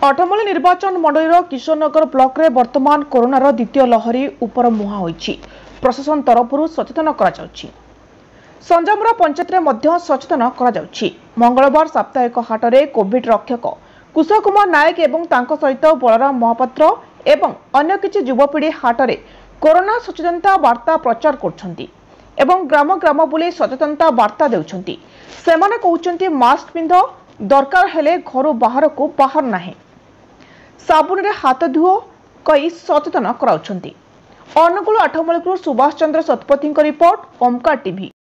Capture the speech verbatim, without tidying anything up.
अठमली निर्वाचन मंडल किशोरनगर ब्लॉक रे वर्तमान कोरोनार द्वितीय लहरी उपर मुहा होईछि। प्रशासन तरफरु सचेतन करा जाउछि। संजमरा पंचायत रे मध्य सचेतन करा जाउछि। मंगलवार साप्ताहिक हाटरे कोविड रक्षक कुशल कुमार नायक एवं तांको सहित बलराम महापात्र एवं अन्य किछि युवपीढ़ी हाटरे कोरोना सचेतनता वार्ता प्रचार करछन्ति एवं ग्राम ग्राम बुली सचेतनता वार्ता देउछन्ति। सेमाने कहउछन्ति मास्क पिंध, दरकार हेले घरु बाहर को बाहर नाही, साबुन रे हाथ धुओ कई सचेतन कराउछन्ति। अनुगुल आठमलपुर सुभाष चंद्र शतपथी रिपोर्ट ओमकार टीवी।